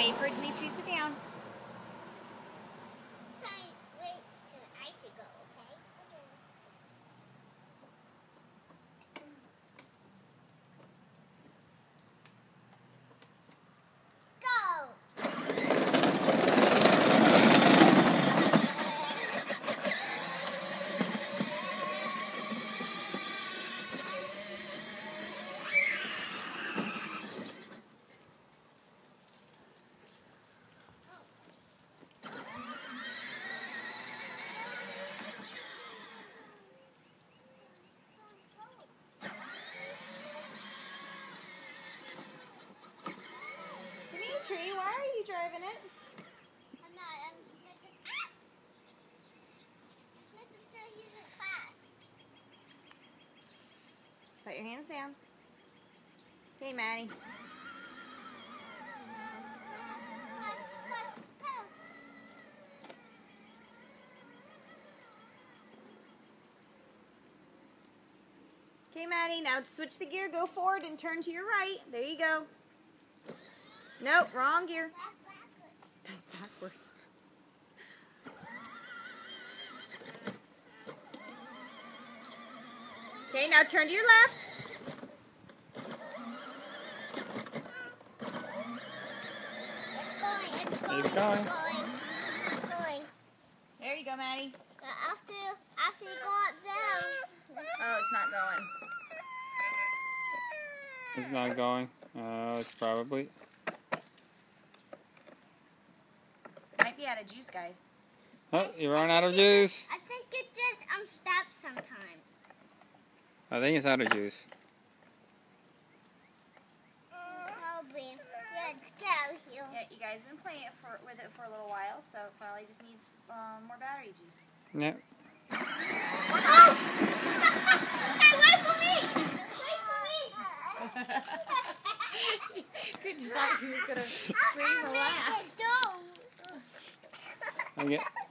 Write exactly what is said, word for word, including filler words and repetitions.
wait for Dimitri. Sit down. Wait till Icy go, okay? Dimitri, why are you driving it? I'm not. I'm making. Ah! Making sure he's in class. Put your hands down. Okay, Maddie. Okay, Maddie, now switch the gear, go forward and turn to your right. There you go. Nope, wrong gear. That's backwards. Okay, now turn to your left. It's going, He's it's going. going, it's going. There you go, Maddie. But after, after you go up there, Oh, it's not going. It's not going. Uh, it's probably. Might be out of juice, guys. Oh, you run out of juice. I think it just um stops sometimes. I think it's out of juice. Probably. Yeah, it's out here. Yeah, you guys have been playing it for with it for a little while, so it probably just needs um, more battery juice. Yep. Oh! Hey, wait for me! Wait for me! Good, just thought you were gonna scream or laugh. Don't. Okay.